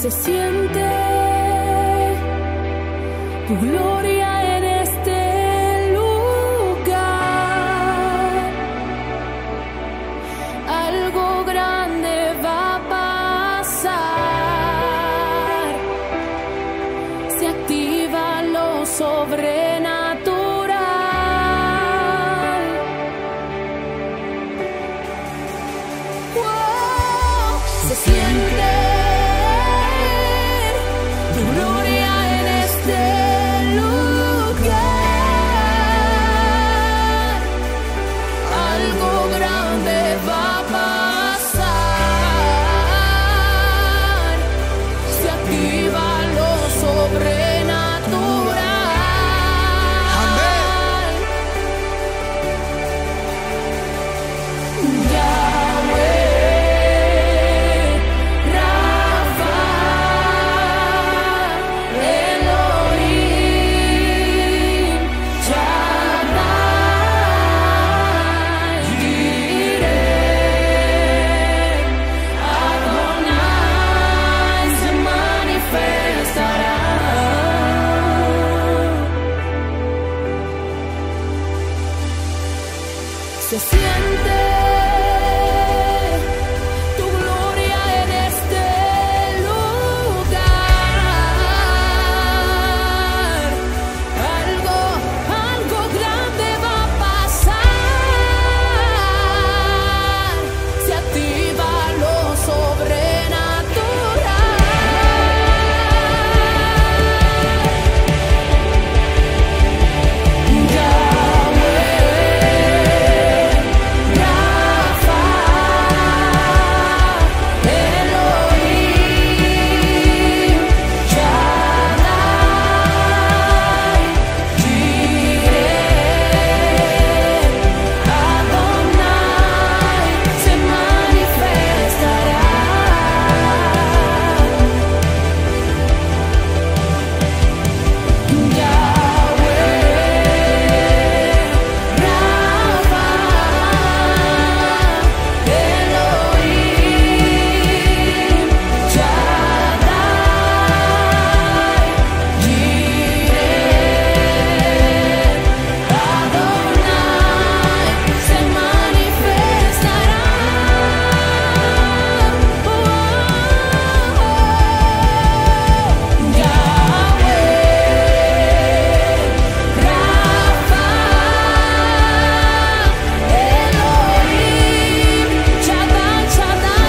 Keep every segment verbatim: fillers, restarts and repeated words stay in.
Se siente tu gloria en este lugar. Algo grande va a pasar. Se activa lo sobrenatural. Wow, se siente tu gloria en este lugar. Algo grande va a pasar. Se activa lo sobrenatural. Amén. Yahweh, Rafa, Elohim, Shaddai, Jireh, Adonai se manifestará. Se siente tu gloria en este lugar. Algo, algo grande va a pasar. Se activa lo sobrenatural. Yahweh, Rafa, Elohim, Shaddai, Jireh, Adonai se manifestará. Yahweh, Rafa, Elohim, Shaddai, Jireh, Adonai se manifestará. Yahweh, Rafa, Elohim, Shaddai, Shaddai,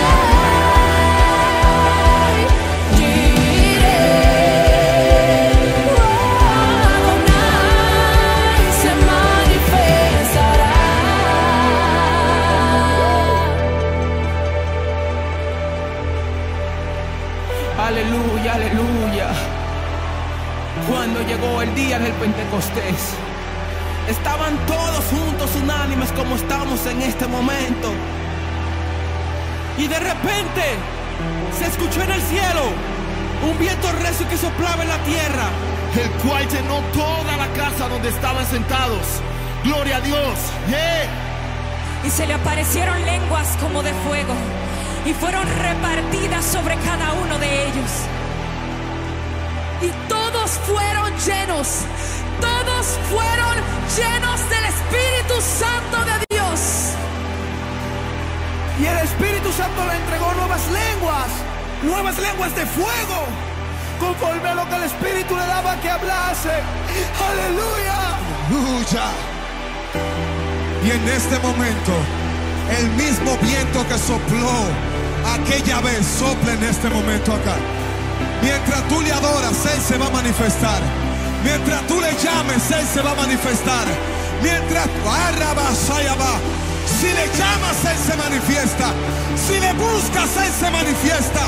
Shaddai, Jireh, Adonai se manifestará. Aleluya, aleluya. Cuando llegó el día del Pentecostés, estaban todos juntos unánimes como estamos en este momento. Y de repente se escuchó en el cielo un viento recio que soplaba en la tierra, El cual llenó toda la casa donde estaban sentados. Gloria a Dios. ¡Eh! Y se le aparecieron lenguas como de fuego, y fueron repartidas sobre cada uno de ellos. Y todos fueron llenos, todos fueron llenos del Espíritu Santo de Dios. y el Espíritu Santo le entregó nuevas lenguas, nuevas lenguas de fuego, conforme a lo que el Espíritu le daba que hablase. ¡Aleluya! Aleluya. Y en este momento, el mismo viento que sopló aquella vez sopla en este momento acá. Mientras tú le adoras, Él se va a manifestar. Mientras tú le llames, Él se va a manifestar. Mientras si le llamas, Él se manifiesta. Si le buscas, Él se manifiesta.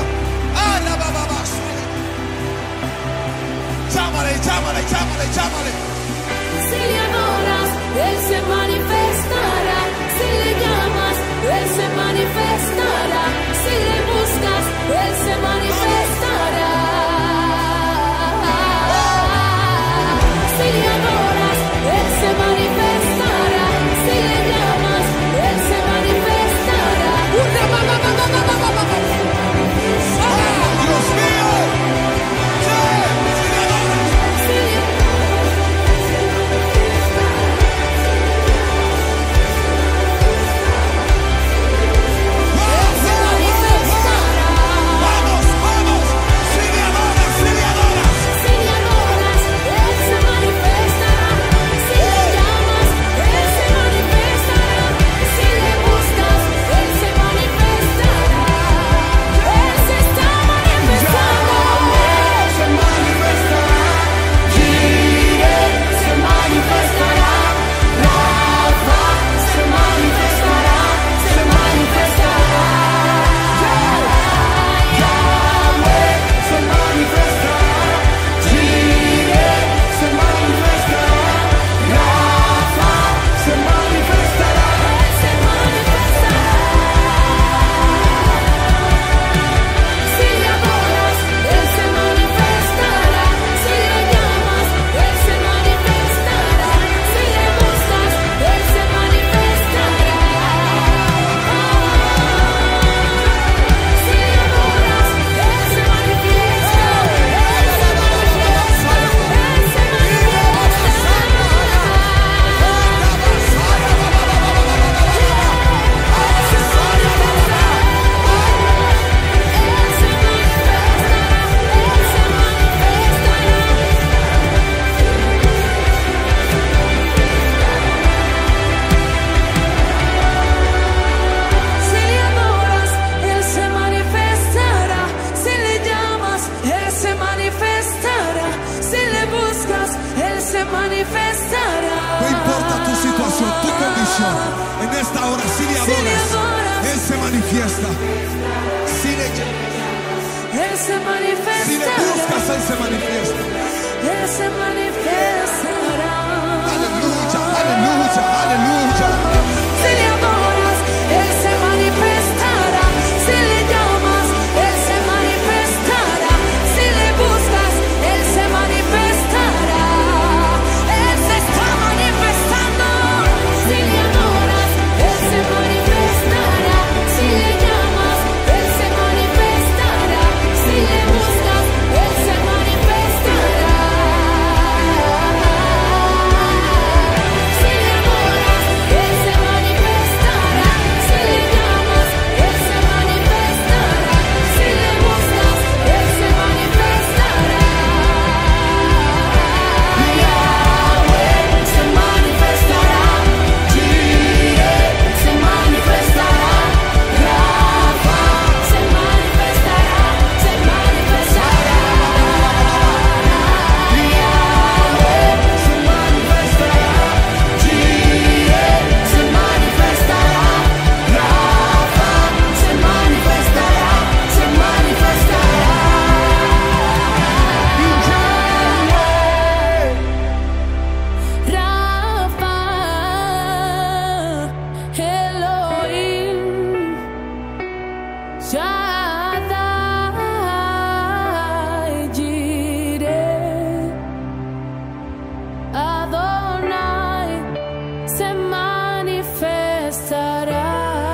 Llámale, llámale, llámale, llámale. Si le adoras, Él se manifestará. Si le llamas, Él se manifestará. Si le buscas, Él se manifestará. Si le adoras, Él se manifestará. Si le llamas, Él se manifestará. Dios mío. mucho. En esta hora, si le adoras, Él se manifiesta. Si le, Él se manifestará. si le buscas, Él se manifiesta. Él se manifestará. Aleluya, aleluya, aleluya. Si le adoras, Él se manifestará. Si le llamas, Él se manifestará. Si le buscas, Él se manifestará. Él se está manifestando. Si le adoras, Él se manifestará. Si le llamas, Él se manifestará. Si le buscas, Él se manifestará. Si le adoras, Él se manifestará. Si le llamas, Él se manifestará. Si le buscas, Él se manifestará. Yahweh se manifestará. Jireh se manifestará. Rafa se manifestará. Se manifestará. Yahweh se manifestará. Jireh se manifestará. Rafa se manifestará. Se manifestará. Rafa, Elohim, Shaddai, Jireh, Adonai se manifestará.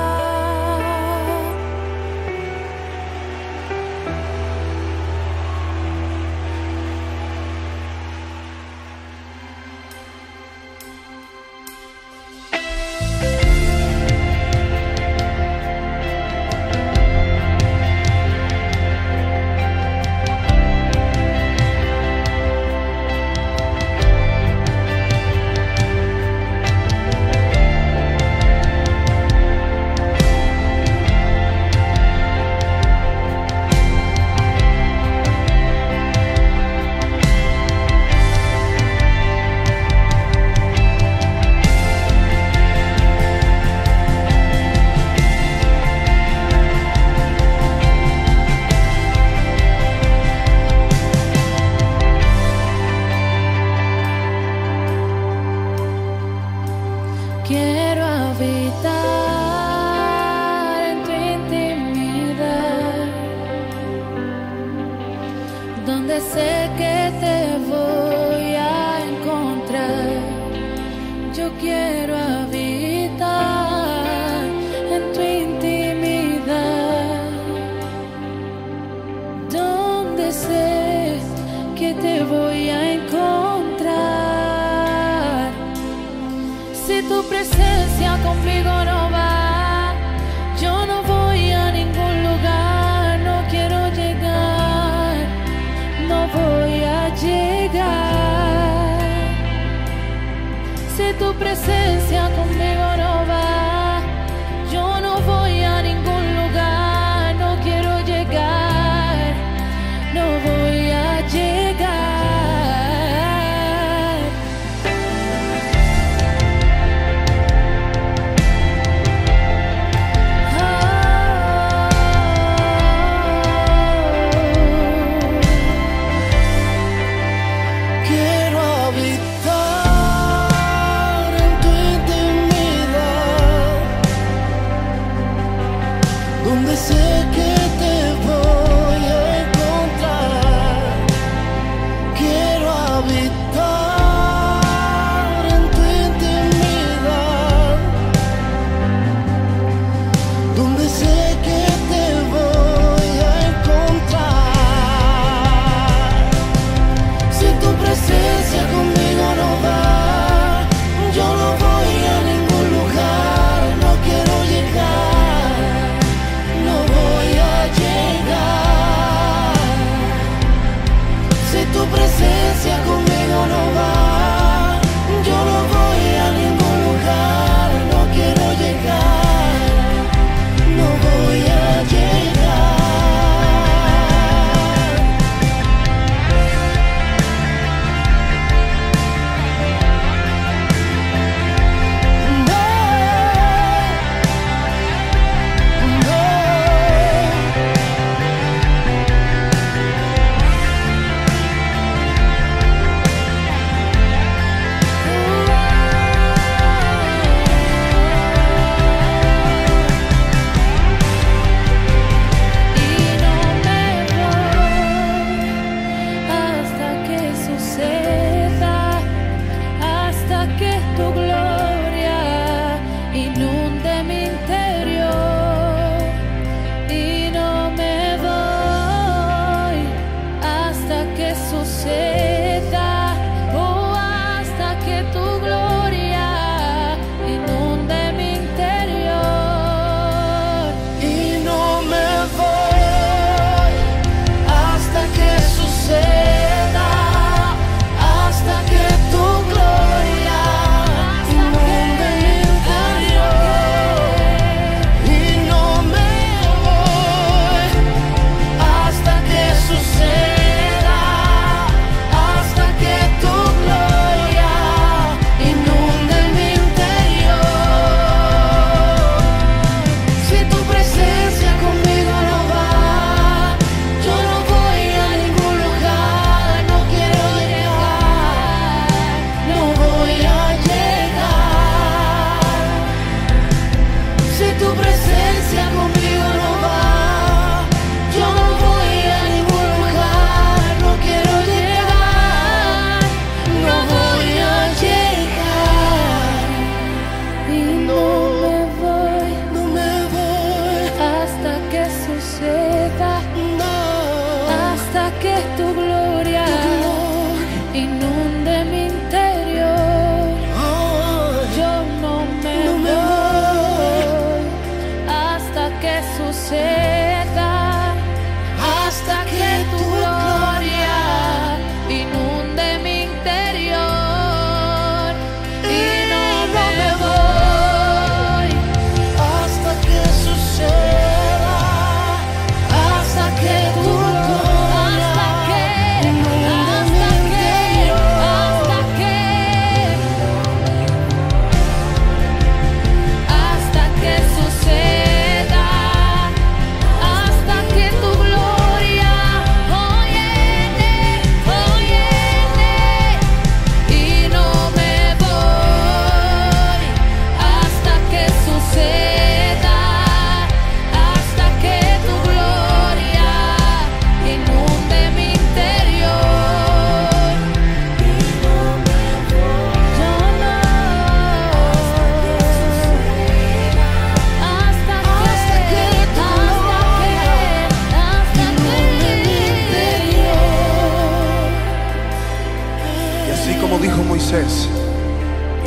Quiero habitar en tu intimidad, donde sé que te voy a encontrar. Yo quiero habitar en tu intimidad, donde sé que te voy a encontrar. Si tu presencia conmigo no va, yo no voy a ningún lugar, no quiero llegar, no voy a llegar. Si tu presencia conmigo no va, yo no voy a ningún lugar, no quiero llegar, no voy a llegar. Quiero habitar en tu intimidad,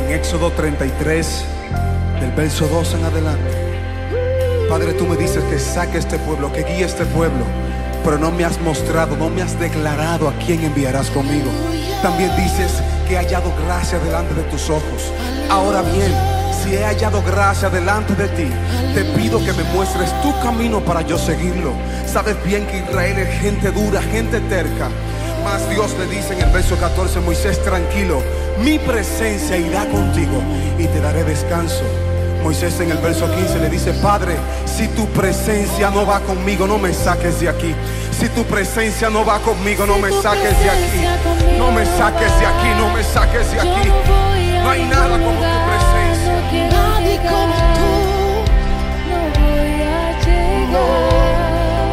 en Éxodo treinta y tres, del verso dos en adelante. Padre, tú me dices que saque este pueblo, que guíe este pueblo, pero no me has mostrado, no me has declarado a quién enviarás conmigo. También dices que he hallado gracia delante de tus ojos. Ahora bien, si he hallado gracia delante de ti, te pido que me muestres tu camino para yo seguirlo. Sabes bien que Israel es gente dura, gente terca. Mas Dios le dice en el verso catorce, Moisés, tranquilo, mi presencia irá contigo y te daré descanso. Moisés en el verso quince le dice, Padre, si tu presencia no va conmigo, no me saques de aquí. Si tu presencia no va conmigo, no me saques de aquí. No me saques de aquí, no me saques de aquí. No hay nada como tu presencia. Nadie como tú. No voy a llegar.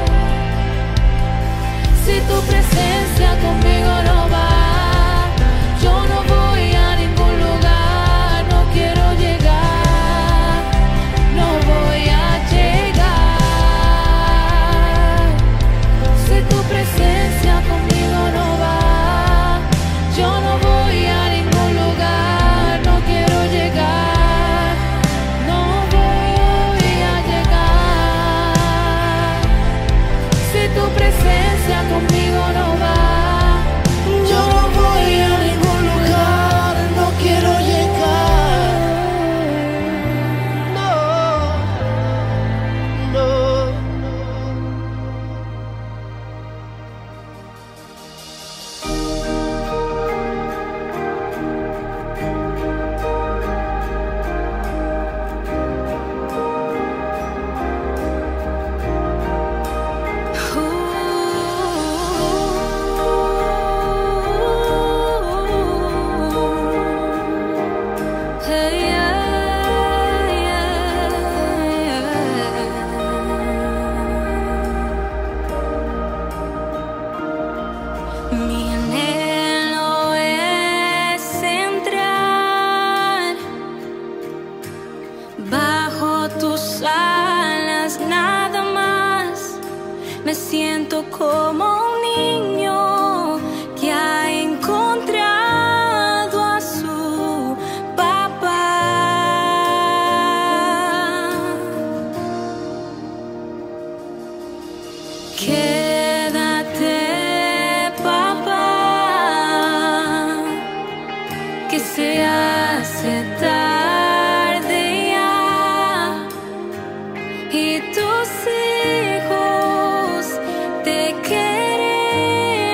Si tu presencia conmigo no va, yo no voy a ningún lugar. No quiero llegar. No voy a llegar. Si tu presencia conmigo no va, yo no voy a ningún lugar. No quiero llegar. No voy a llegar. Si tu presencia conmigo no va, yo no voy a ningún lugar. No quiero llegar. No, no. Mi anhelo es entrar bajo tus alas, nada más. Me siento como un niño que ha encontrado a su papá. Quédate, papá, que se hace tarde ya y tus hijos te quieren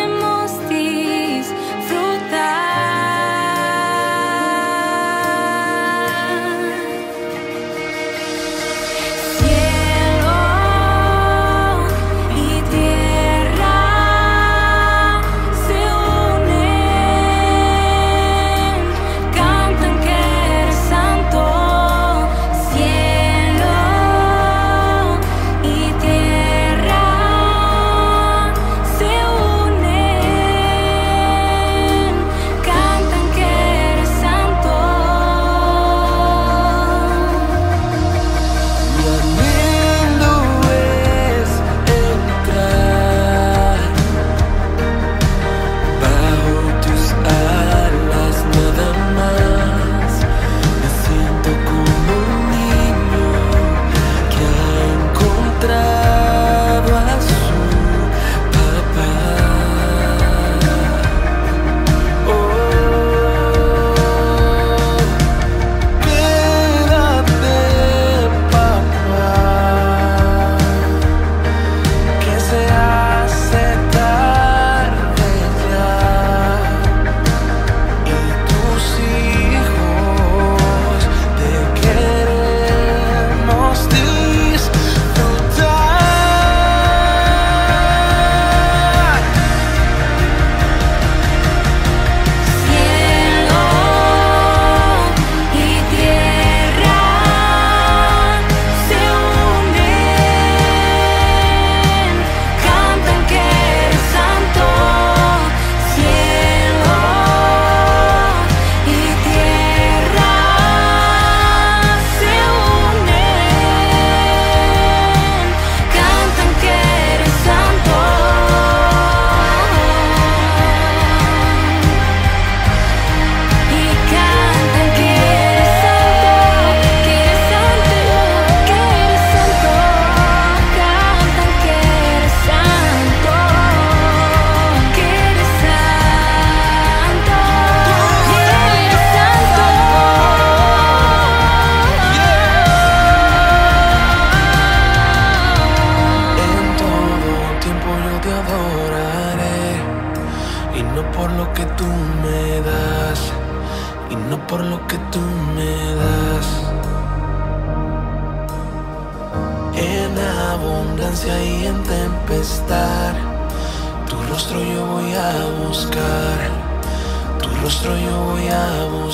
abundancia y en tempestad, tu rostro yo voy a buscar, tu rostro yo voy a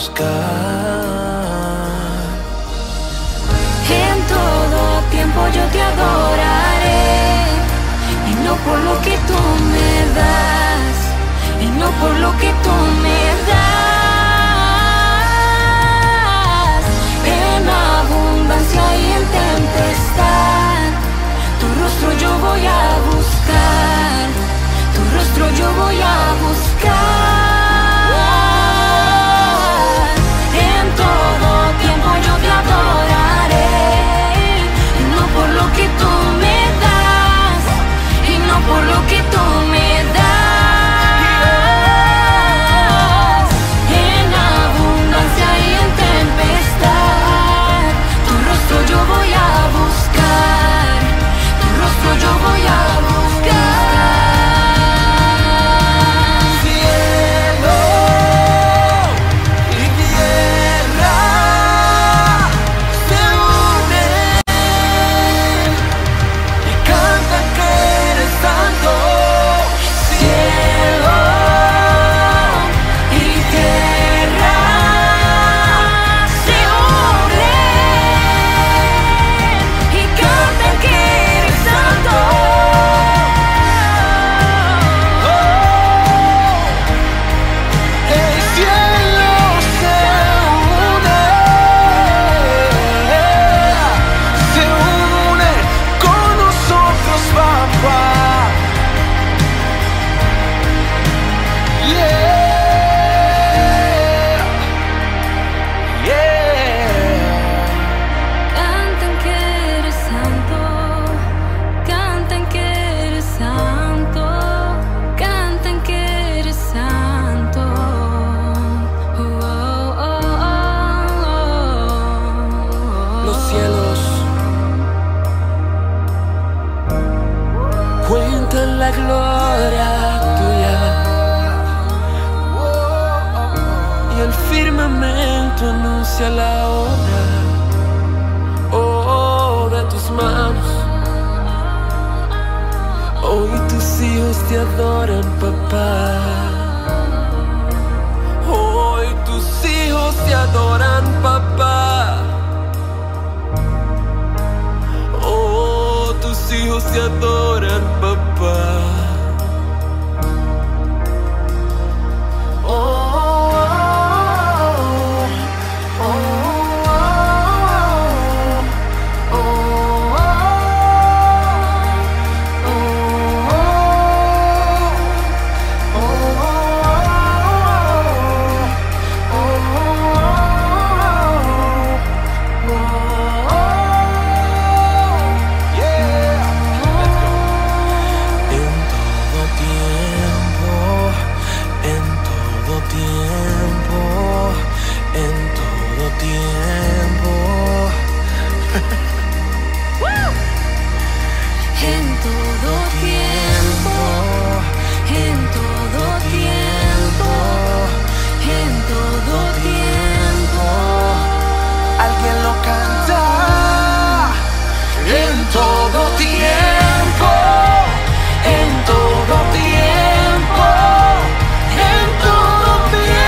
buscar. En todo tiempo yo te adoraré, y no por lo que tú me das, y no por lo que tú me das. En abundancia y en tempestad, tu rostro yo voy a buscar, tu rostro yo voy a buscar. En todo tiempo yo te adoraré, y no por lo que tú me das, y no por lo que tú me das. En abundancia y en tempestad, tu rostro yo voy a buscar, tu rostro yo voy a buscar. La gloria tuya y el firmamento anuncia la obra, oh, de tus manos. Hoy tus hijos te adoran, papá. Hoy tus hijos te adoran, papá. Oh, tus hijos te adoran, papá.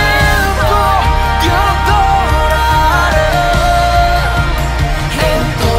En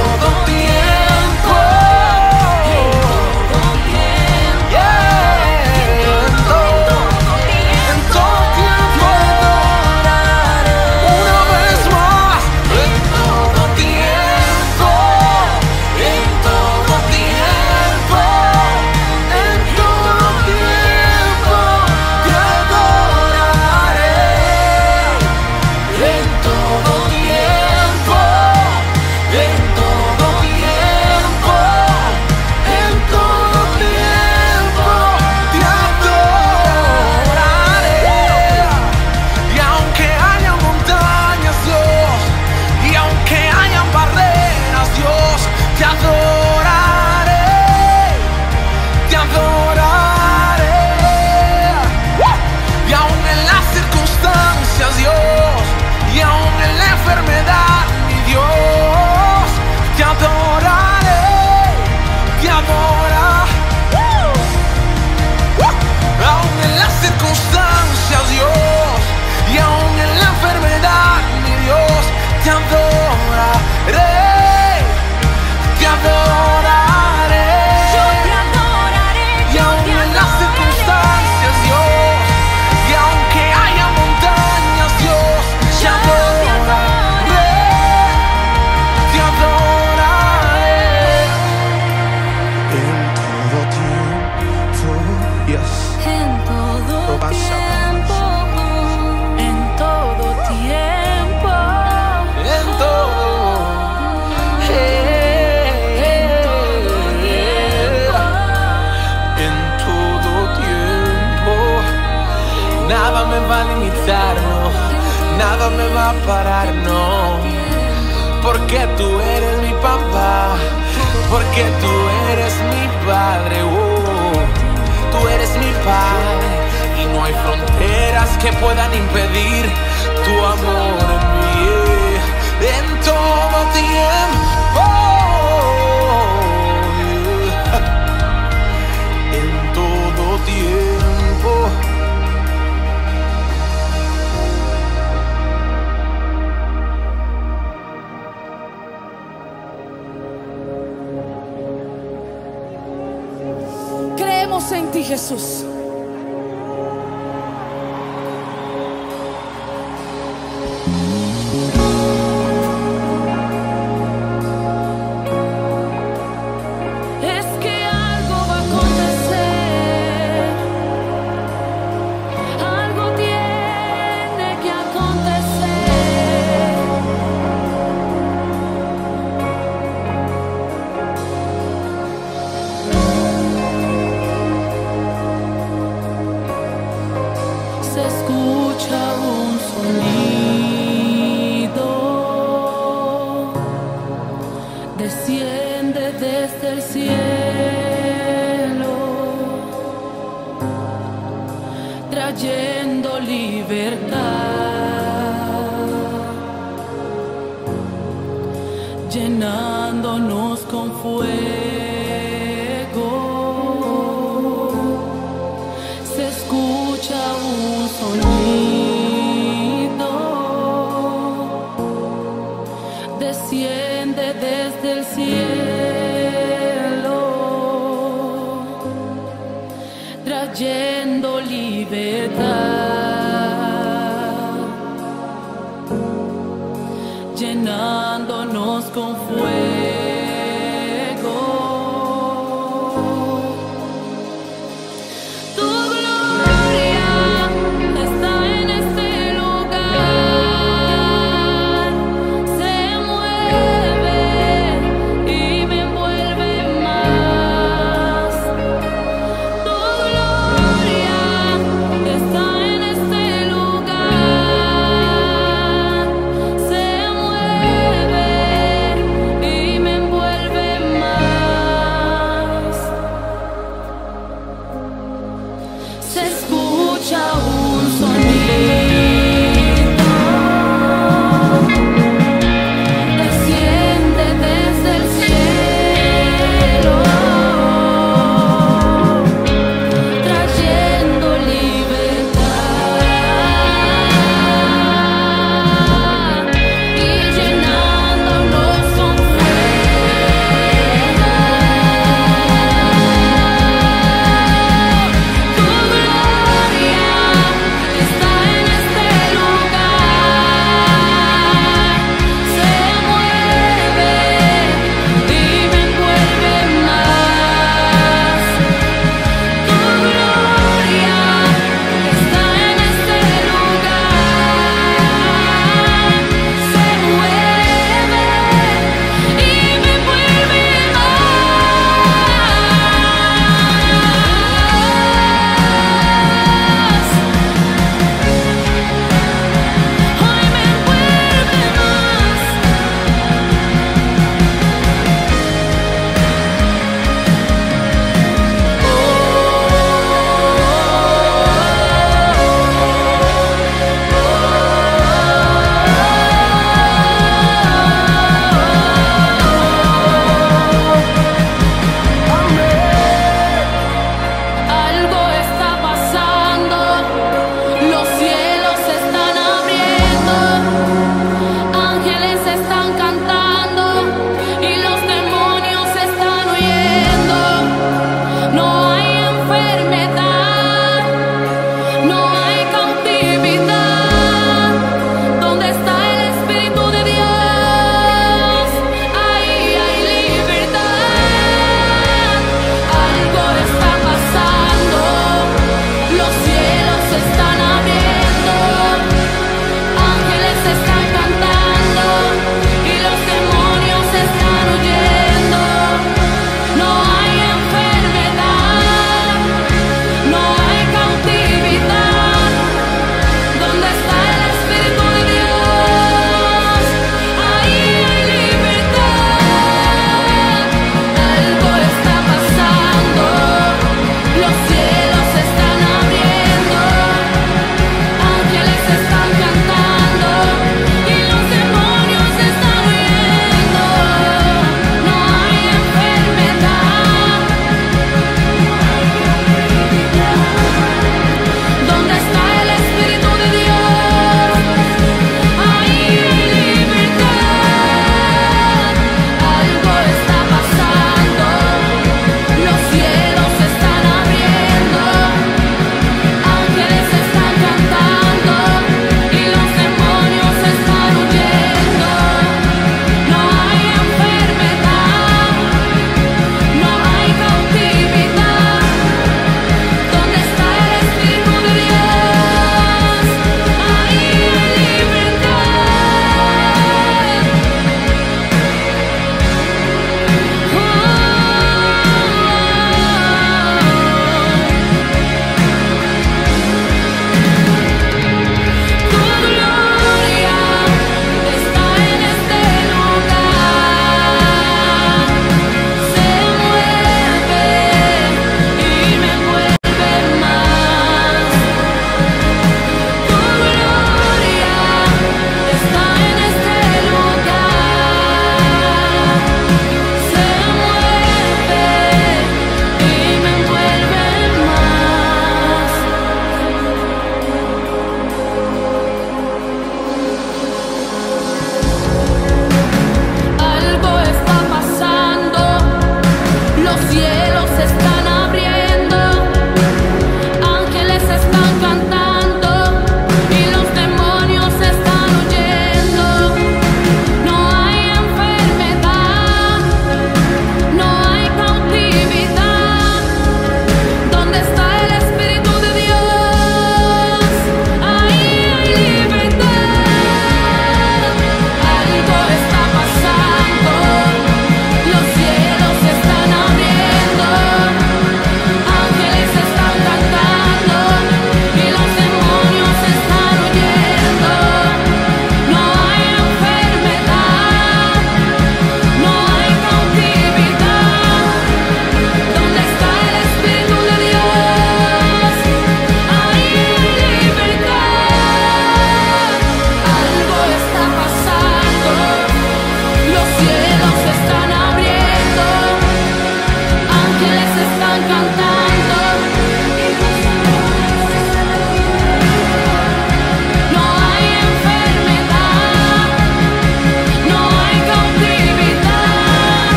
va a parar, no. Porque tú eres mi papá, porque tú eres mi padre, oh. Tú eres mi padre y no hay fronteras que puedan impedir tu amor en mí, en todo tiempo, en todo tiempo. Creemos en ti, Jesús. Es que algo va a acontecer, algo tiene que acontecer. Se escucha un sonido, desciende desde el cielo, trayendo libertad, llenándonos con fuego. Se escucha un sonido, desciende desde el cielo, trayendo libertad, llenándonos con fuego. Tu gloria está en este lugar, se mueve y me envuelve más. Tu gloria está en este lugar, se mueve y me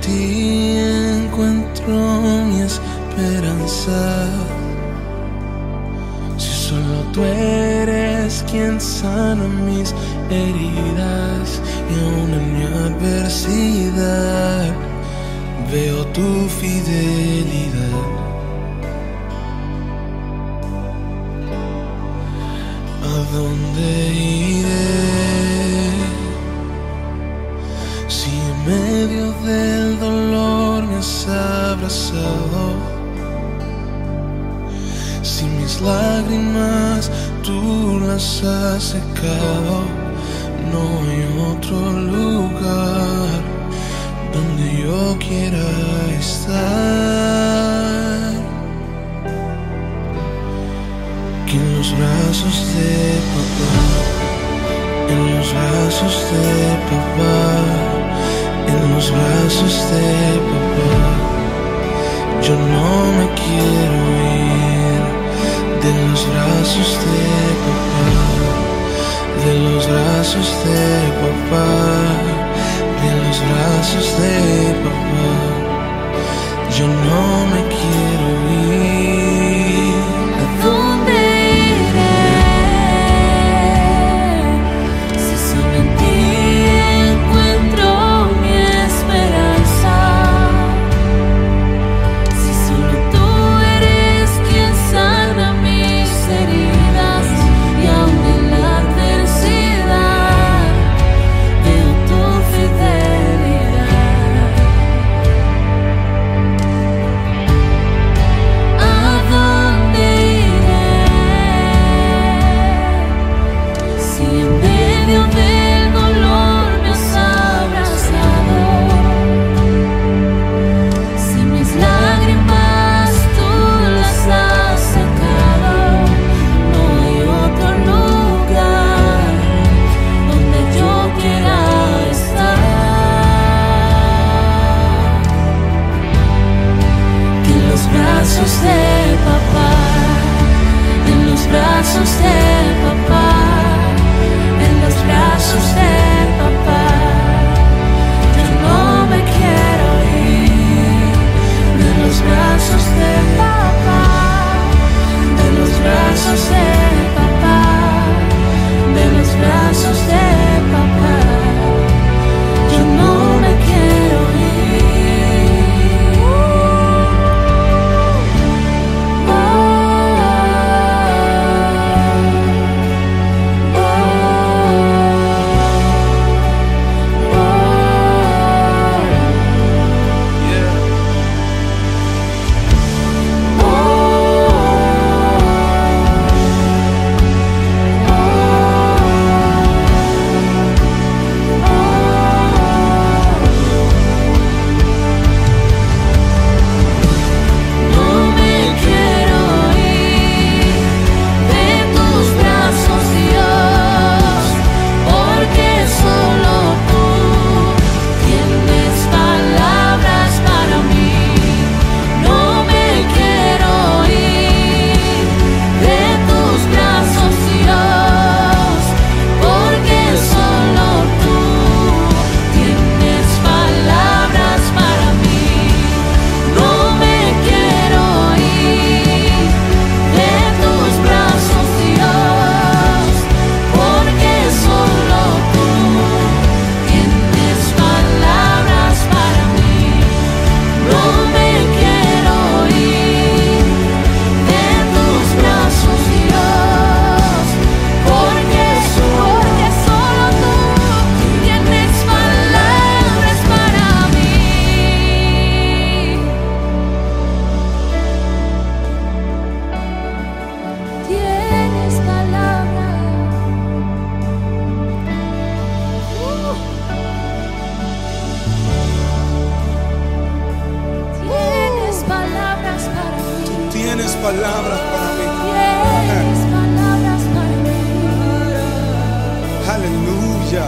ti encuentro mi esperanza. Si solo tú eres quien sana mis heridas y aún en mi adversidad veo tu fidelidad. ¿A dónde iré? Si en medio del dolor me has abrazado, si mis lágrimas tú las has secado, no hay otro lugar donde yo quiera estar que en los brazos de papá, en los brazos de papá, en los brazos de papá. Yo no me quiero ir de los brazos de papá, de los brazos de papá, de los brazos de papá. Yo no me quiero ir. ¿A dónde iré? Si solo en ti encuentro mi esperanza. Si solo tú eres quien sana mis heridas y aún en la adversidad veo tu fidelidad. ¿A dónde iré? Si en medio del dolor me has abrazado, si mis lágrimas tú las has secado, no hay otro lugar donde yo quiera estar que en los brazos de papá, en los brazos de papá, en los brazos de papá. Yo no me quiero ir de los brazos de papá, de los brazos de papá, de los brazos de papá. Yo no me quiero ir. Oh, oh, oh, no me quiero ir de tus brazos, Dios, porque solo tú tienes palabras para mí. No me quiero ir de tus brazos, Dios, porque solo tú tienes palabras para mí. No me quiero ir de tus brazos, Dios, porque solo tú tienes palabras para mí. No me quiero ir de tus brazos, Dios, porque porque solo tú tienes palabras para mí. Tienes palabras. Uh. Tienes palabras para mí. Tienes palabras para mí. Tienes palabras para mí. Aleluya.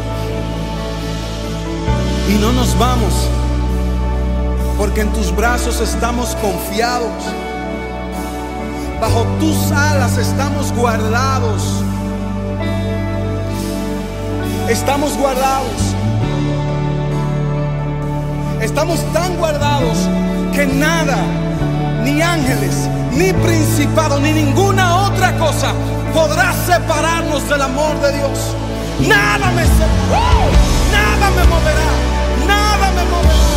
Y no nos vamos, porque en tus brazos estamos confiados. Bajo tus alas estamos guardados. Estamos guardados. estamos tan guardados que nada, ni ángeles, ni principado, ni ninguna otra cosa podrá separarnos del amor de Dios. Nada me separará, ¡uh! Nada me moverá, nada me moverá.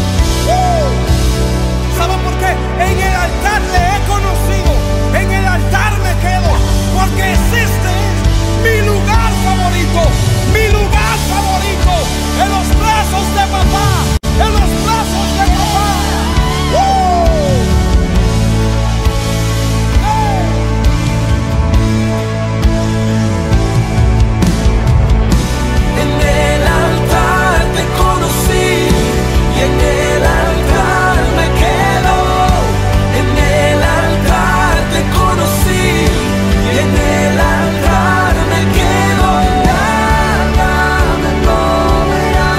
¡Uh! ¿Saben por qué? En el altar le he conocido, en el altar me quedo, porque existe mi lugar favorito, mi lugar favorito, en los brazos de papá, en los brazos de papá. ¡Uh! En el altar te conocí y en el altar me quedo. En el altar te conocí y en el altar me quedo. Nada me moverá,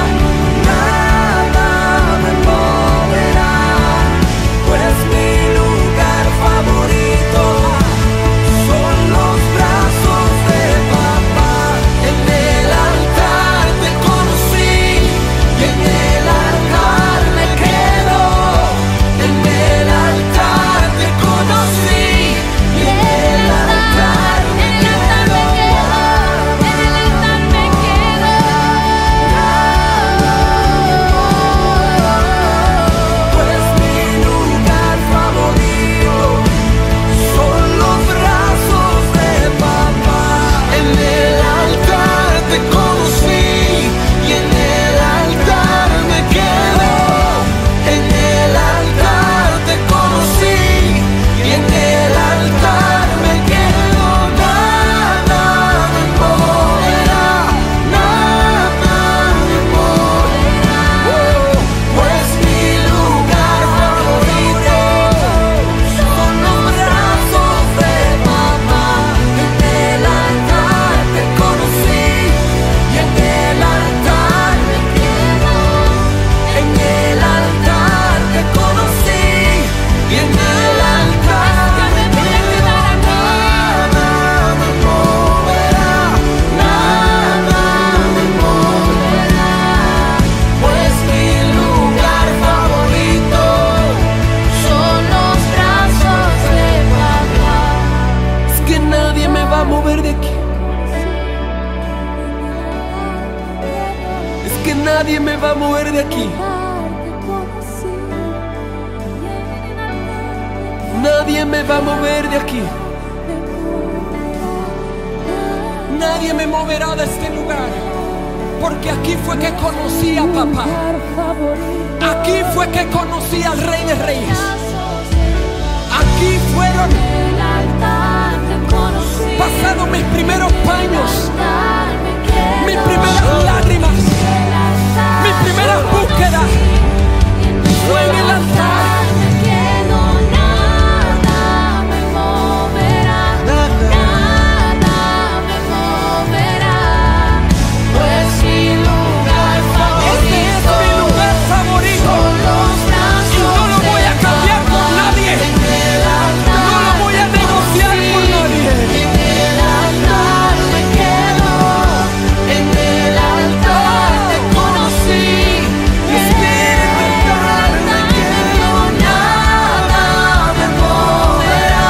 nada me moverá, pues mi lugar favorito son los brazos de papá. En el altar te conocí y en el altar me quedo. En el altar te conocí y en el altar me quedo. En el altar me quedo. Pues mi lugar favorito son los brazos de papá. En el altar te conocí y en el altar me quedo. En el altar te conocí y en el altar me quedo. Nada me moverá, nada me moverá, pues mi lugar favorito son los brazos de papá. En el altar te conocí y en el altar me quedo. En el altar te conocí y en el altar me quedo. Nada me moverá, nada me moverá, pues mi lugar favorito Son los brazos de papá. es que nadie me va a mover de aquí. Es que nadie me va a mover de aquí. Nadie me va a mover de aquí. Nadie me moverá de este lugar, porque aquí fue que conocí a papá. Aquí fue que conocí al Rey de Reyes. Aquí fueron El altar te conocí. pasados mis primeros paños, Altar me quedo. mis primeras lágrimas, mis primeras búsquedas. Fue en el altar. Me quedo, nada me moverá, nada me moverá, pues mi lugar Este es favorito mi lugar favorito son los brazos y no lo voy a cambiar por nadie. No lo voy a negociar por nadie. En el altar me quedo, en el altar te conocí, y en el altar me quedo. Nada me moverá,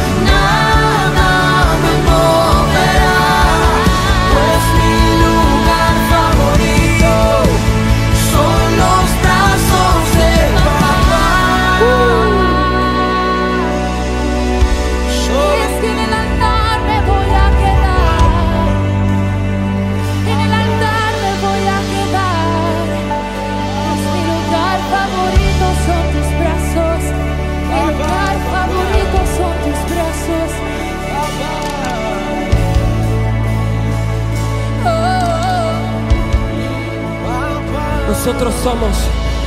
nada me moverá, pues mi lugar favorito son los brazos de papá. Es que en el altar me voy a quedar, en el altar me voy a quedar, pues mi lugar favorito son tus brazos, mi lugar favorito son tus brazos. Oh, Nosotros somos,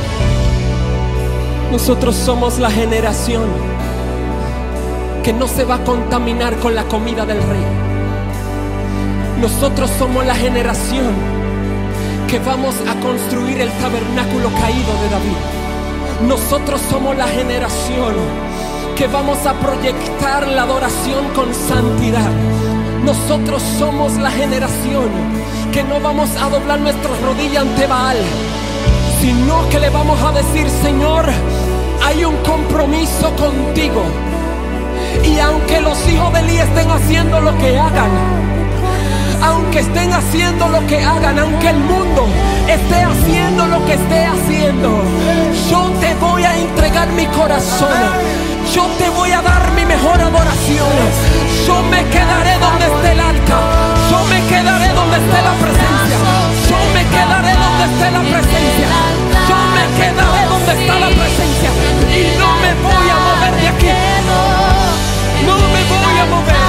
nosotros somos la generación que no se va a contaminar con la comida del rey. Nosotros somos la generación que vamos a construir el tabernáculo caído de David. Nosotros somos la generación que vamos a proyectar la adoración con santidad. Nosotros somos la generación que no vamos a doblar nuestras rodillas ante Baal, sino que le vamos a decir: Señor, hay un compromiso contigo. Y aunque los hijos de Elí estén haciendo lo que hagan, aunque estén haciendo lo que hagan, aunque el mundo esté haciendo lo que esté haciendo, yo te voy a entregar mi corazón. Yo te voy a dar mi mejor adoración. Yo me quedaré donde esté el arca. Yo me quedaré donde esté la presencia. Yo me quedaré donde esté la presencia. Yo me quedaré donde está la presencia. Y no me voy a mover de aquí. No me voy a mover.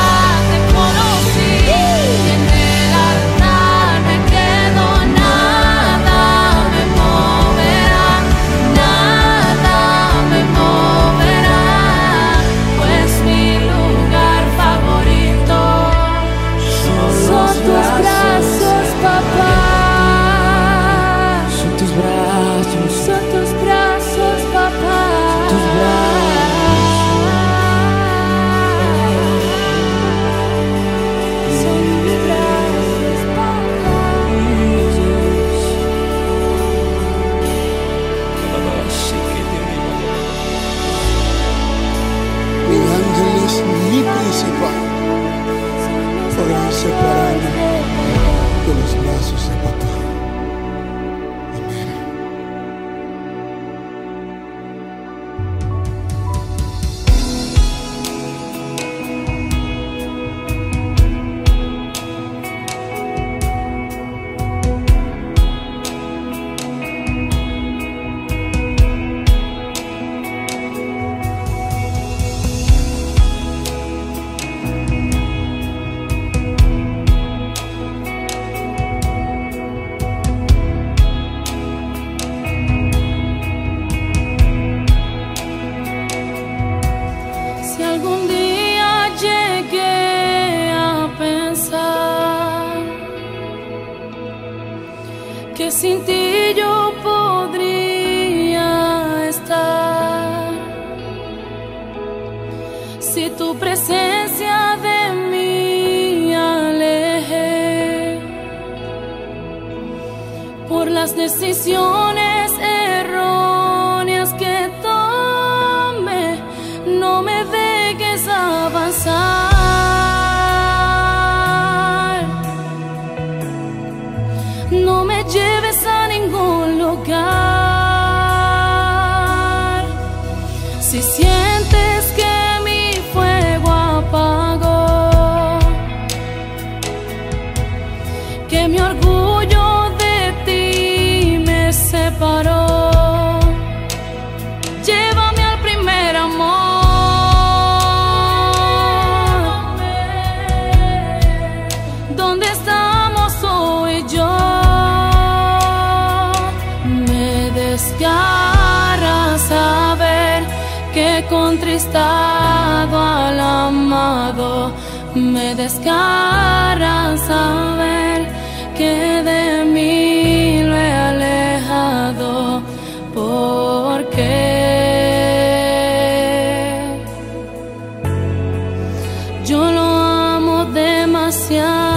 Podrán separarme de los brazos de papá. Amén. Que sin ti yo podría estar, si tu presencia de mí alejé por las decisiones erróneas que tomé, no me dejes avanzar. No me lleves a ningún lugar. Si sientes que mi fuego apagó, que mi orgullo de ti me separó, llévame al primer amor, donde estamos hoy yo. Desgarra saber que contristado al amado, me desgarra saber que de mí lo he alejado. ¿Por qué? Yo lo amo demasiado.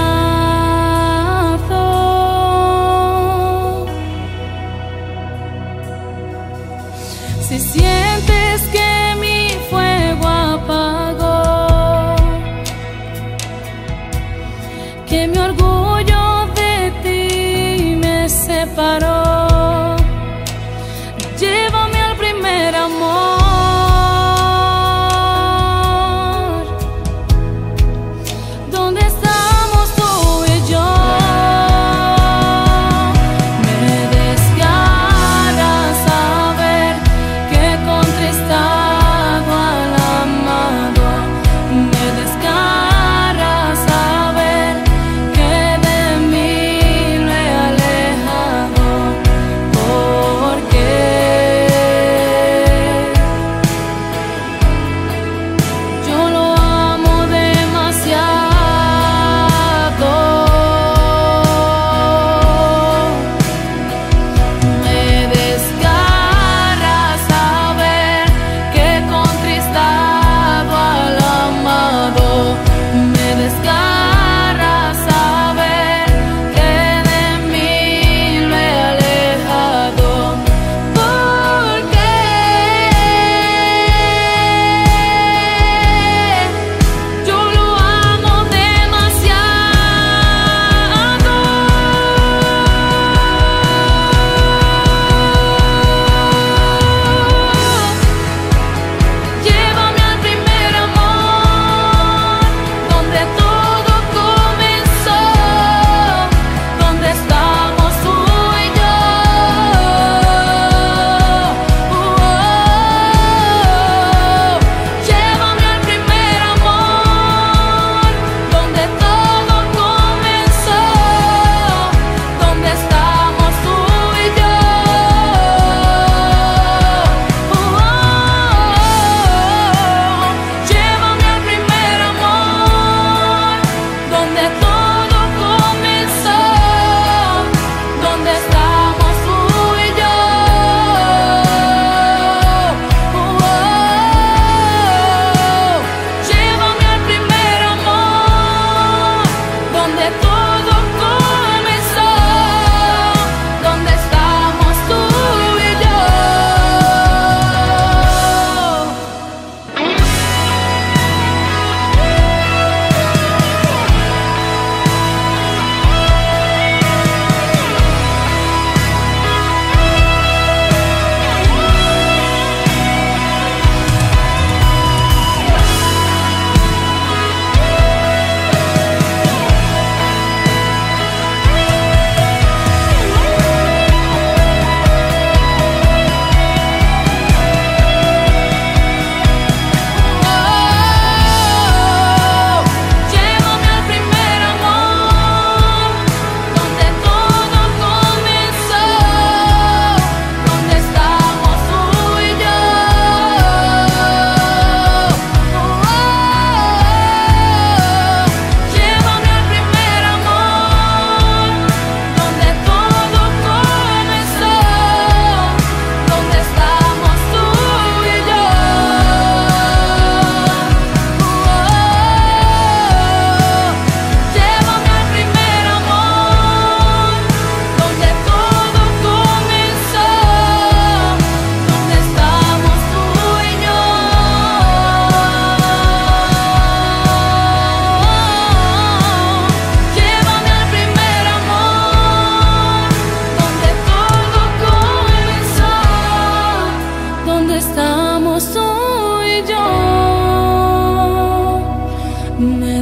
Si sientes que mi fuego apagó, que mi orgullo de ti me separó, llévame al primer amor, donde estamos tú y yo. Me desgarra saber que contristar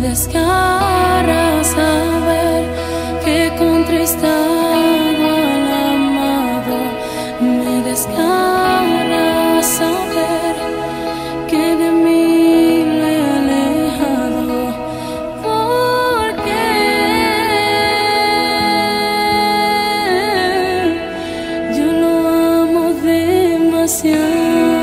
desgarra saber que contristado al amado, me desgarra saber que de mí le he alejado, porque yo lo amo demasiado.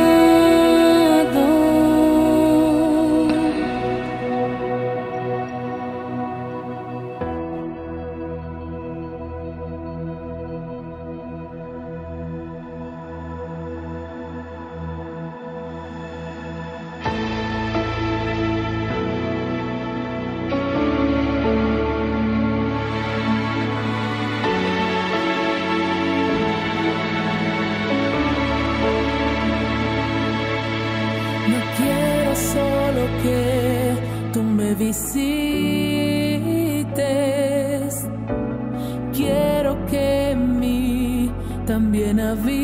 No quiero solo que tú me visites, quiero que en mí también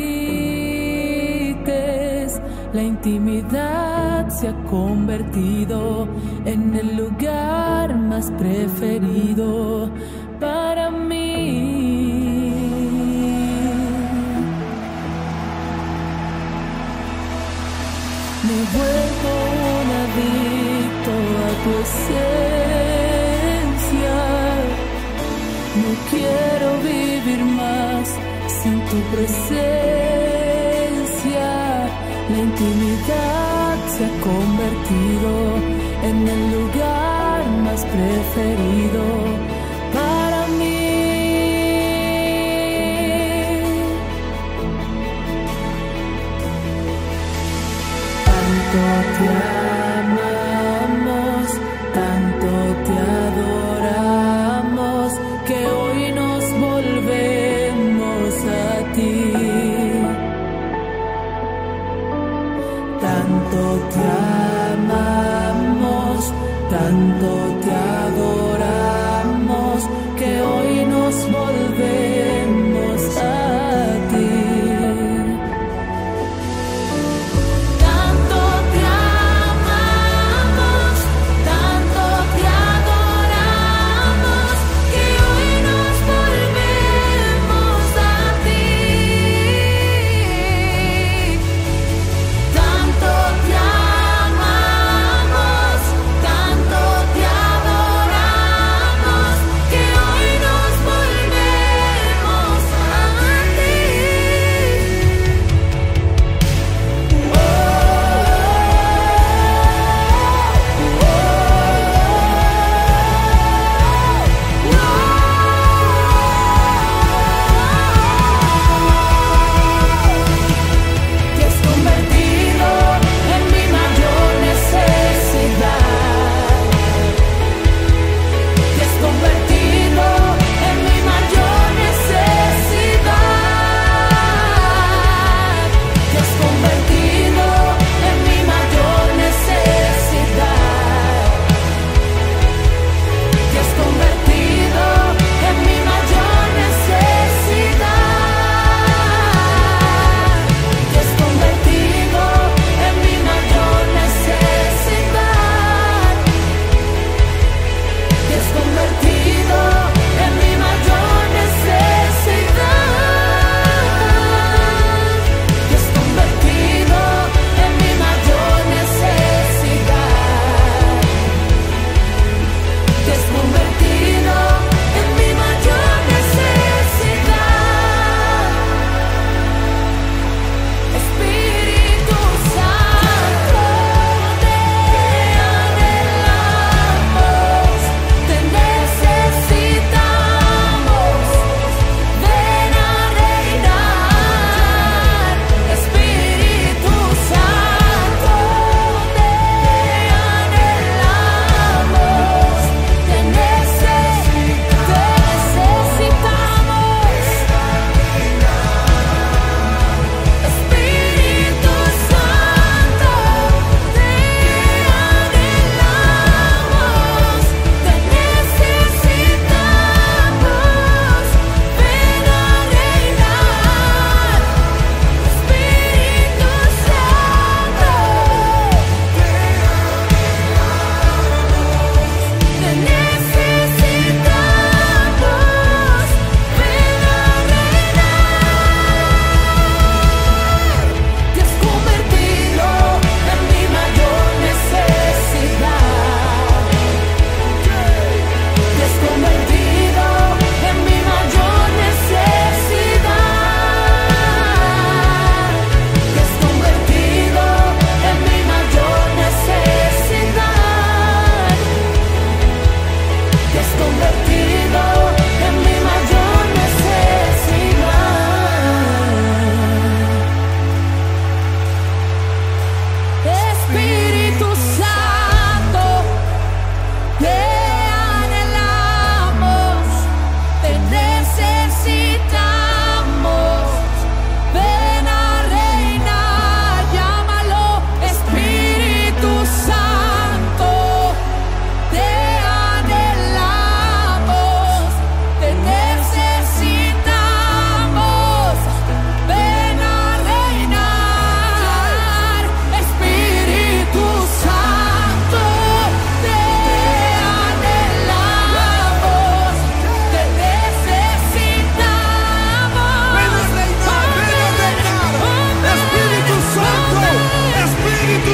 habites. La intimidad se ha convertido en el lugar más preferido para mí. Me he vuelto un adicto a tu esencia. No quiero vivir más sin tu presencia. La intimidad se ha convertido en el lugar más preferido para mí. Tanto te amamos, tanto te adoramos, que hoy nos volvemos a ti. Tanto te amamos, tanto te adoramos, que hoy nos volvemos a ti. Tanto te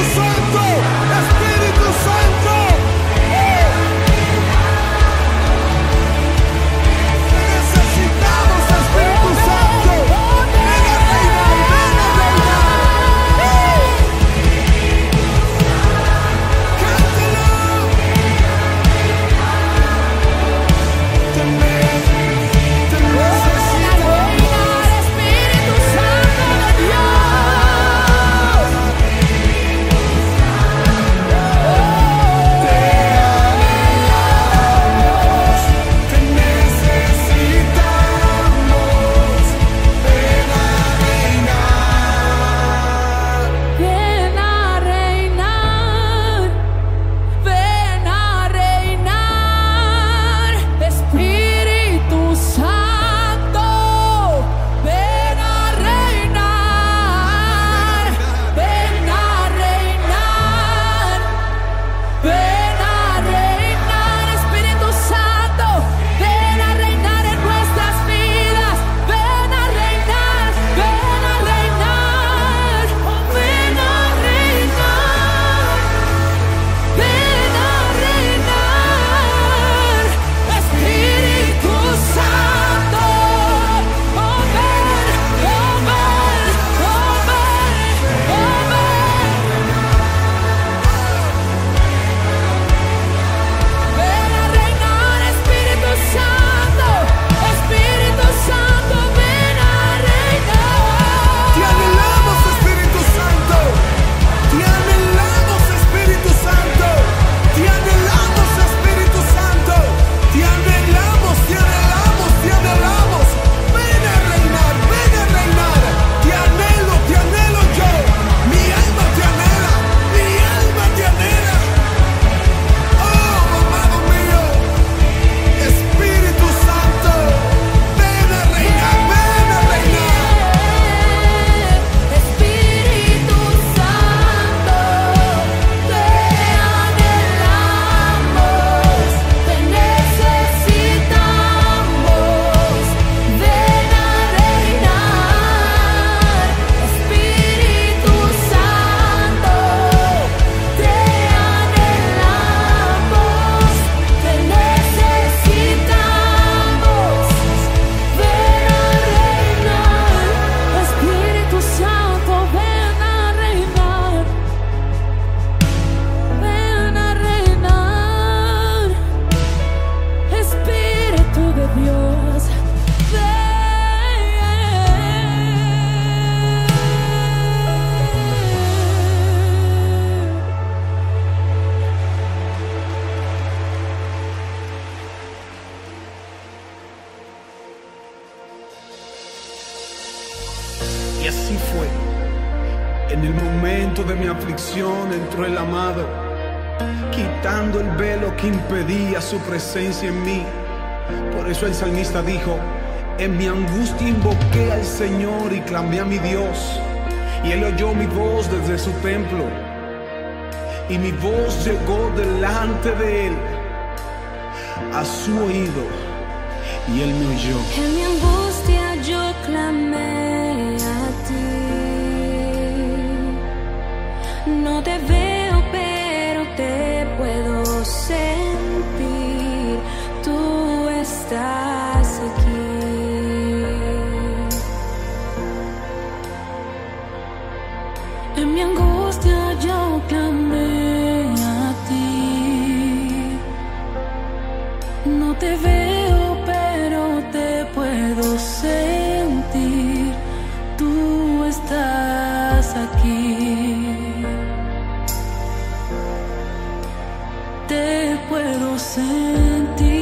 Santo, Espíritu Santo. Necesitamos Espíritu Santo. Ven a reinar, ven a reinar. Cántalo. Te necesitamos. Espíritu Santo de Dios. Y así fue. En el momento de mi aflicción entró el amado, quitando el velo que impedía su presencia en mí. Por eso el salmista dijo: en mi angustia invoqué al Señor y clamé a mi Dios, y Él oyó mi voz desde su templo, y mi voz llegó delante de Él a su oído, y Él me oyó. En mi angustia yo clamé a ti. No te veo, pero te puedo sentir. Tú estás aquí. En mi angustia yo clamé a ti. No te veo, pero te puedo sentir. Tú estás aquí. Te puedo sentir.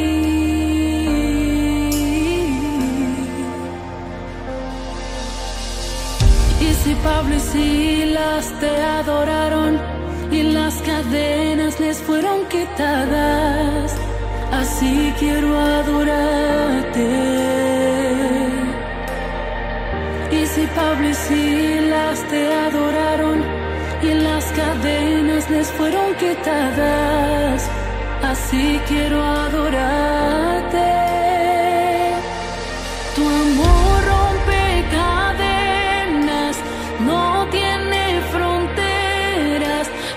Y si Pablo y Silas te adoraron y las cadenas les fueron quitadas, así quiero adorarte. Y si Pablo y Silas te adoraron y las cadenas les fueron quitadas, así quiero adorarte. Tu amor rompe cadenas, no tiene fronteras.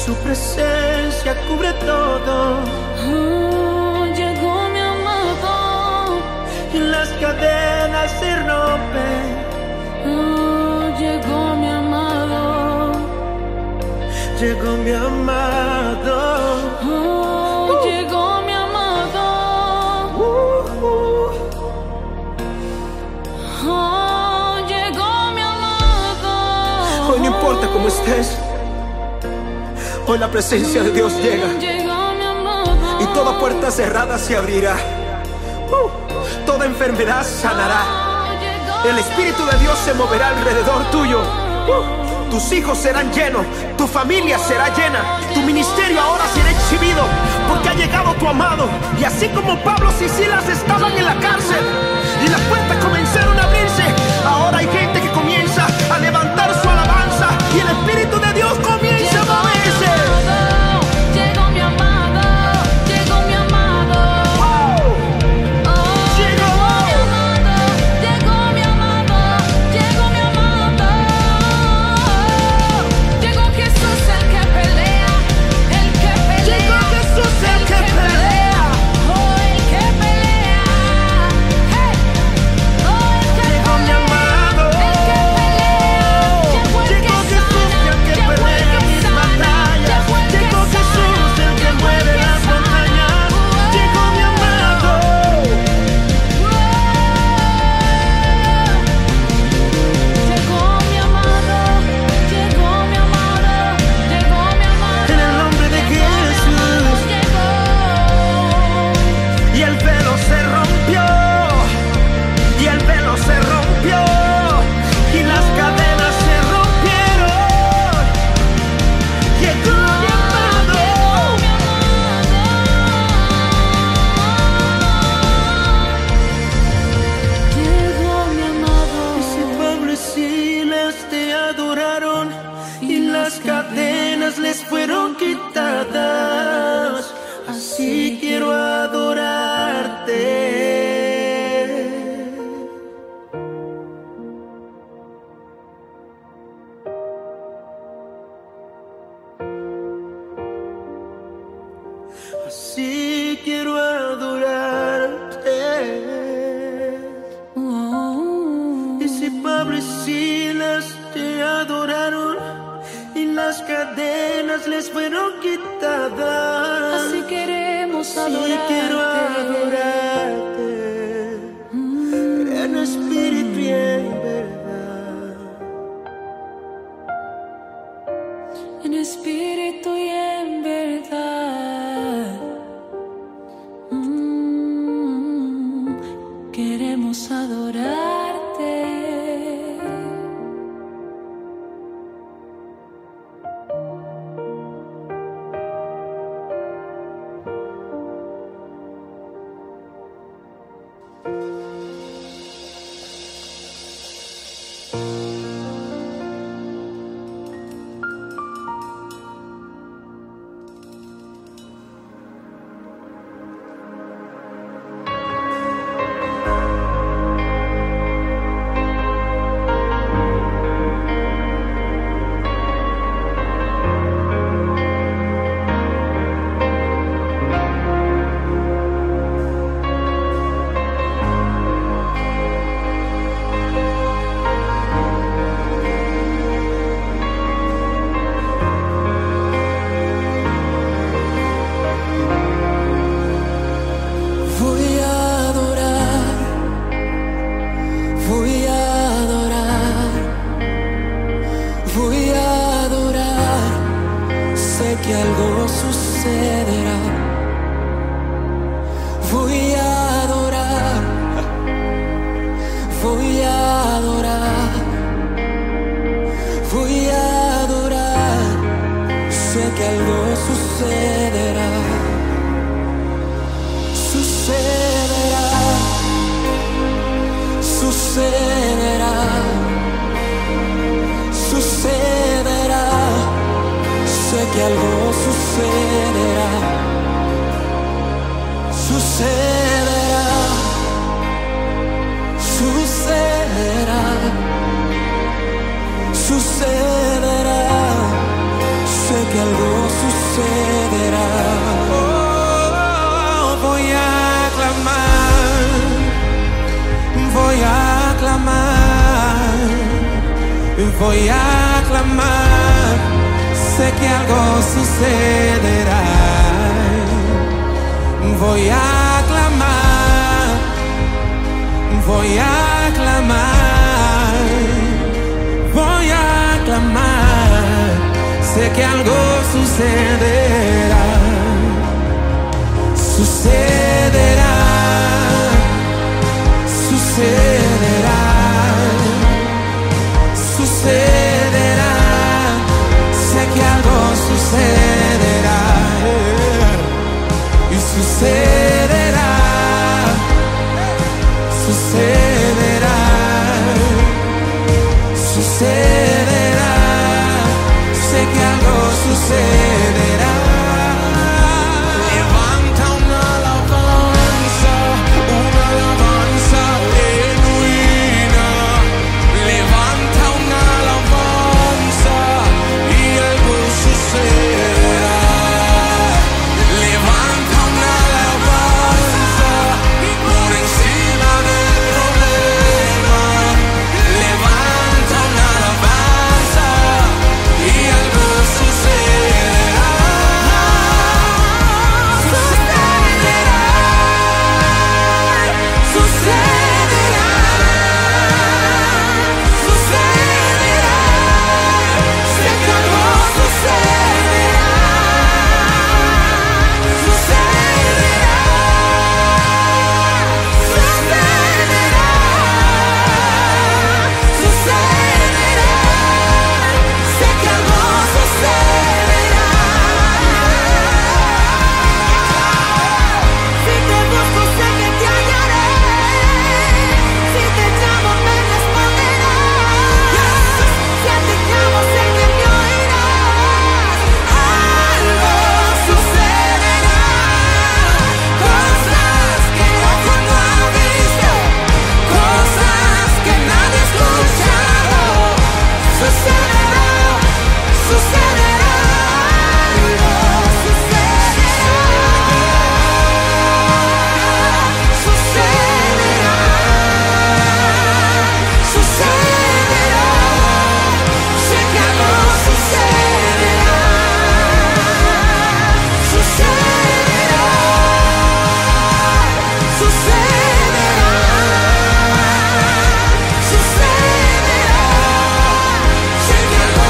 Su presencia cubre todo. Oh, llegó mi amado. Y las cadenas se rompen. Oh, llegó mi amado. Llegó mi amado. Oh, uh. llegó mi amado. Uh, uh. Oh, llegó mi amado. Hoy no importa cómo estés. Hoy la presencia de Dios llega. Llegó mi amado. Y toda puerta cerrada se abrirá. Uh, toda enfermedad sanará. El Espíritu de Dios se moverá alrededor tuyo. Uh, tus hijos serán llenos. Tu familia será llena. Tu ministerio ahora será exhibido. Porque ha llegado tu amado. Y así como Pablo y Silas estaban en la cárcel y las puertas comenzaron a abrirse, ahora hay gente que comienza a levantar su alabanza. Y el Espíritu de Dios comienza a moverse. Llegó mi amado, llegó mi amado. ¡Wow! Oh, Llegó. llegó mi amado, llegó mi amado. Llegó Jesús el que pelea, el que pelea. Llegó Jesús el que pelea. Oh, el que pelea. Hey. Oh, el que Llegó mi amado. el que pelea. Llegó el que Llegó Jesús sana, el que llegó el pelea que mis sana, batallas. llegó el que Llegó Jesús sana, el que llegó mueve el que las sana. montañas. Llegó mi amado. Llegó mi amado, llegó mi amado, llegó mi amado. En el nombre de Jesús. Llegó. Y el velo se rompió. Y el velo se rompió. Y las cadenas se rompieron. Llegó mi amado. Llegó mi amado. Y si Pablo y Silas te adoraron y las cadenas les fueron quitadas, así quiero adorarte. Así quiero adorarte. Oh. Y si Pablo y Silas te adoraron y las cadenas les fueron quitadas, Así queremos así adorarte. quiero adorarte en espíritu y en verdad. En espíritu y en verdad. Mm, queremos adorarte. Voy a adorar, voy a adorar, voy a adorar. Sé que algo sucederá. Voy a adorar, voy a adorar, voy a adorar. Sé que algo sucederá. Sucederá, sucederá, sucederá. Sé que algo sucederá. Sucederá, sucederá, sucederá. Sé que algo sucederá. Voy a clamar, sé que algo sucederá. Voy a clamar, voy a clamar, voy a clamar, sé que algo sucederá, sucederá, sucederá, sucederá, sé que algo sucederá, y sucederá, sucederá, sucederá, sé que algo sucederá. Levanta una alabanza, una alabanza genuina. Levanta una alabanza y algo sucederá. Levanta una alabanza por encima del problema. Levanta una alabanza y algo sucederá. Sucederá, sucederá, sucederá, sé que algo sucederá, sucederá, sucederá, sucederá, sé que algo sucederá. Si te busco sé que te hallaré, si te llamo me responderás, si a ti clamo sé que me oirás. Algo sucederá, cosas que ojo no ha visto, cosas que nadie ha escuchado. Sucederá, sucederá, algo sucederá, sucederá, sucederá, sé que algo sucederá, sucederá, sucederá, sucederá, sé que algo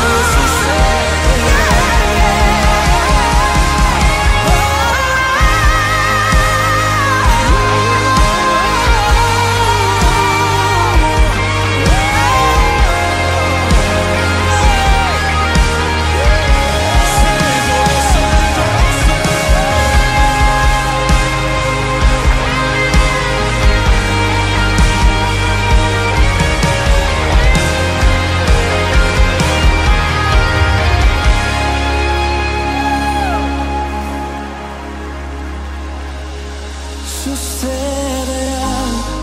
sucederá,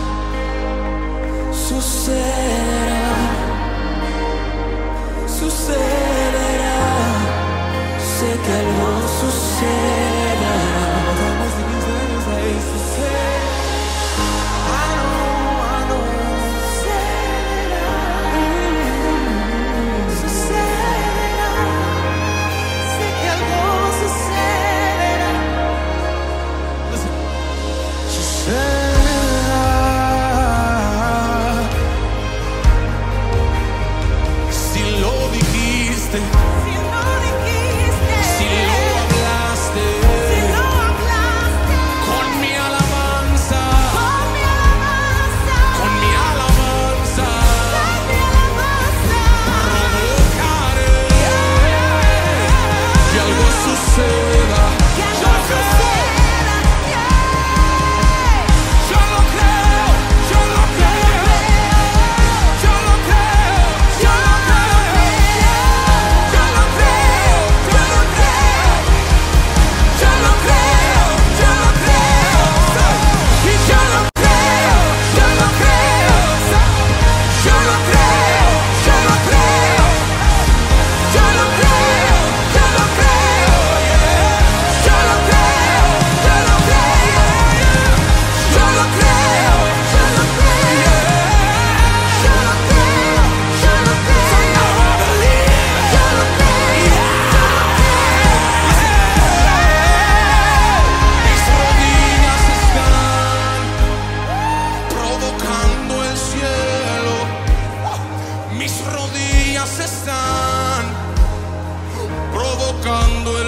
sucederá, sucederá, sé que algo sucederá. I know, I know. Sucederá, sucederá, sé que algo sucederá. Sucederá. Si lo dijiste, si lo dijiste, si lo hablaste,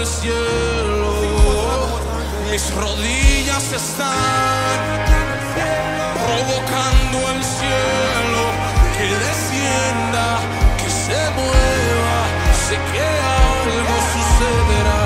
el cielo. Mis rodillas están provocando el cielo que descienda, que se mueva. Sé que algo sucederá.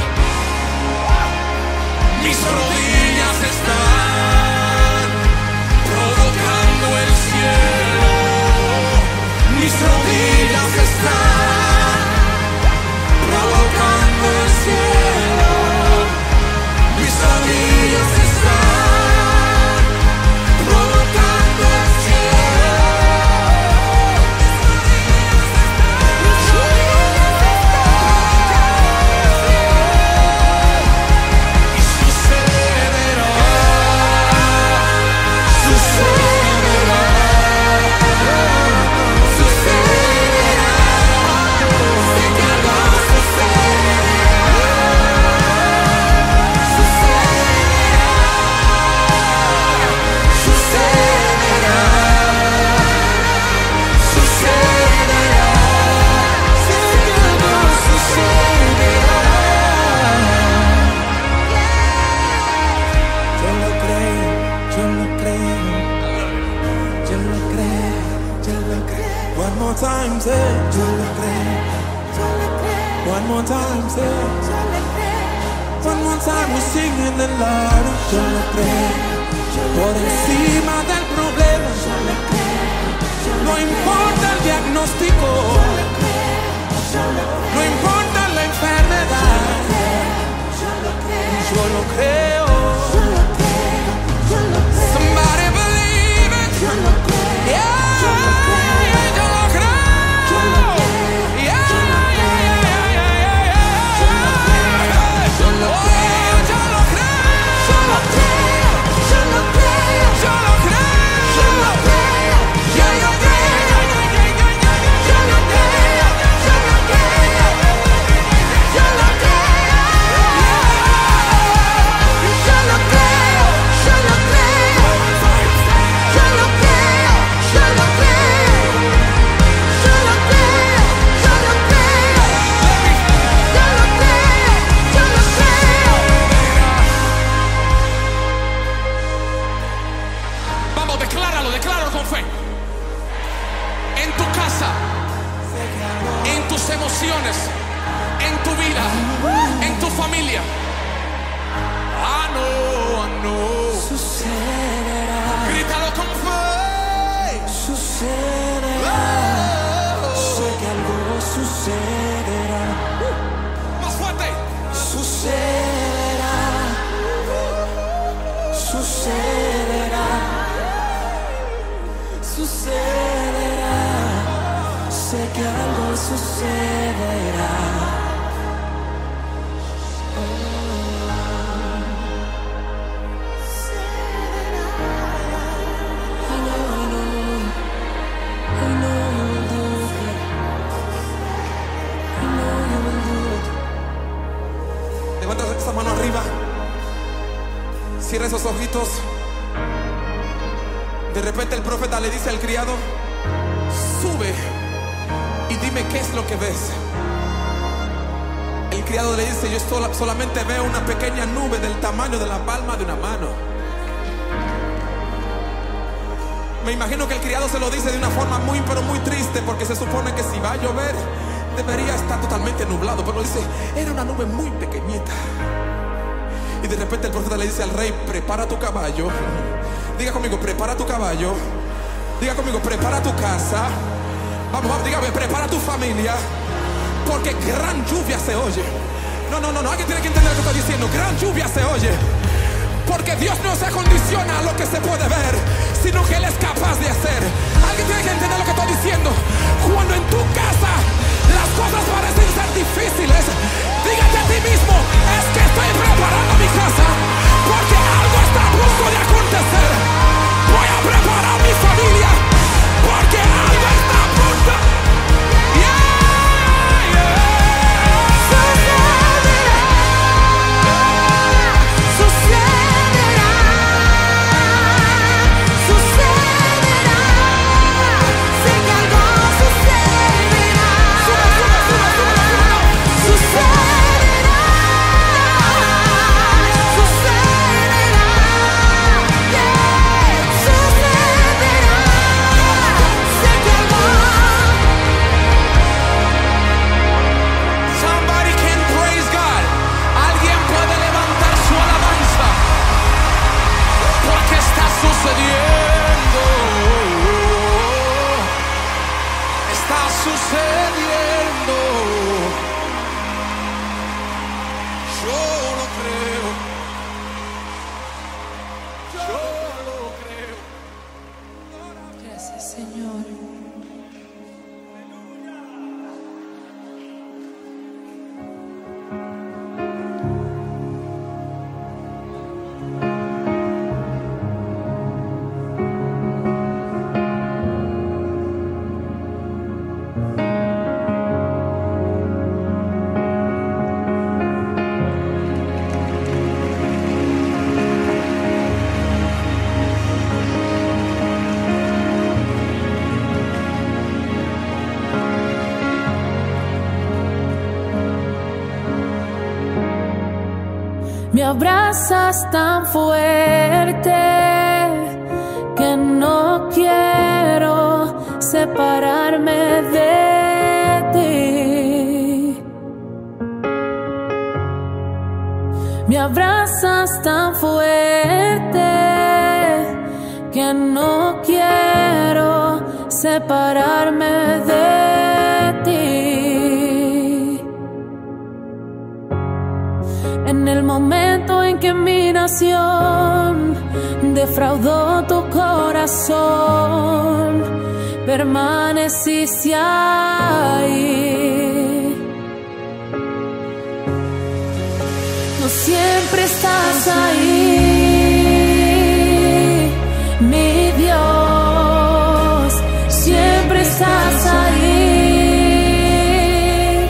Mis rodillas están provocando el cielo. Mis rodillas están provocando el cielo. Mis rodillas están provocando el time, say, yo lo creo, yo lo creo. One more time, say, yo lo creo. One more time, we sing in the Lord, yo lo creo. Por encima del problema, yo lo creo. No importa el diagnóstico, no importa la enfermedad, yo lo creo. Somebody believe it, yo lo creo. Yeah. Emociones en tu vida, en tu familia. I know, I know. Sucederá. Grítalo con fe. Sucederá. Oh. Sé que algo sucederá. Uh. Más fuerte. Sucederá. Sucederá. Sucederá. Sé que algo sucederá. Levanta esa mano arriba. Cierra esos ojitos. De repente el profeta le dice al criado: sube y dime qué es lo que ves. El criado le dice: yo sola, solamente veo una pequeña nube del tamaño de la palma de una mano. Me imagino que el criado se lo dice de una forma muy pero muy triste, porque se supone que si va a llover debería estar totalmente nublado, pero dice, era una nube muy pequeñita. Y de repente el profeta le dice al rey: prepara tu caballo. Diga conmigo: prepara tu caballo. Diga conmigo: prepara tu casa. Vamos, vamos, dígame: prepara tu familia, porque gran lluvia se oye. No, no, no, no, alguien tiene que entender lo que estoy diciendo. Gran lluvia se oye, porque Dios no se condiciona a lo que se puede ver, sino que Él es capaz de hacer. Alguien tiene que entender lo que estoy diciendo. Cuando en tu casa las cosas parecen ser difíciles, dígate a ti mismo: es que estoy preparando mi casa, porque algo está a punto de acontecer. Voy a preparar mi familia, porque algo está a punto. Yeah, yeah. Sucederá, sucederá, sucederá. Me abrazas tan fuerte que no quiero separarme de ti. Me abrazas tan fuerte que no quiero separarme de ti. En el momento en que mi nación defraudó tu corazón, permaneciste ahí. Tú siempre estás ahí, mi Dios, siempre estás ahí,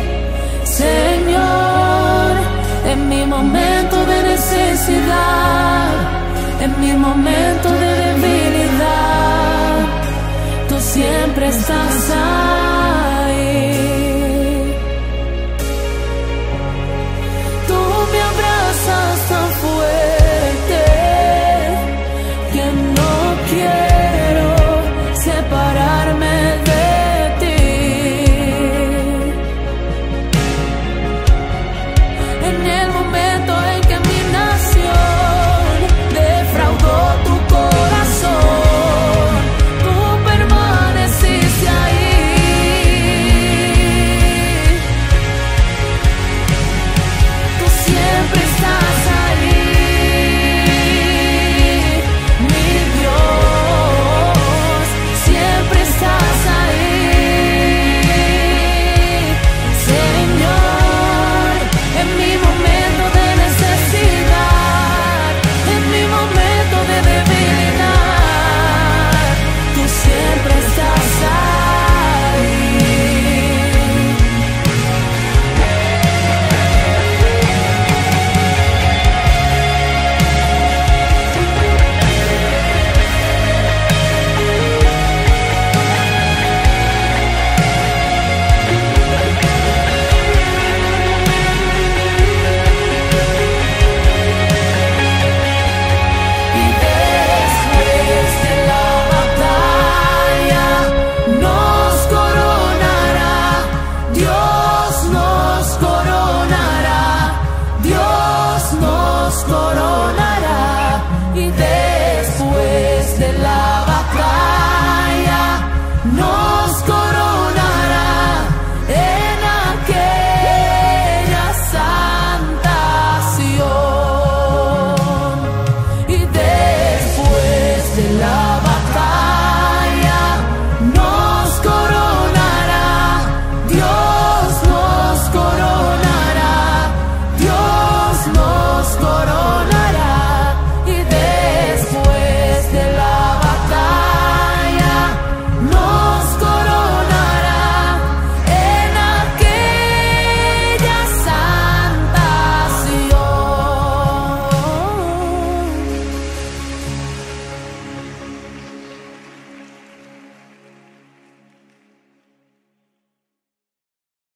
Señor, en mi momento de necesidad, en mi momento de debilidad, tú siempre estás ahí.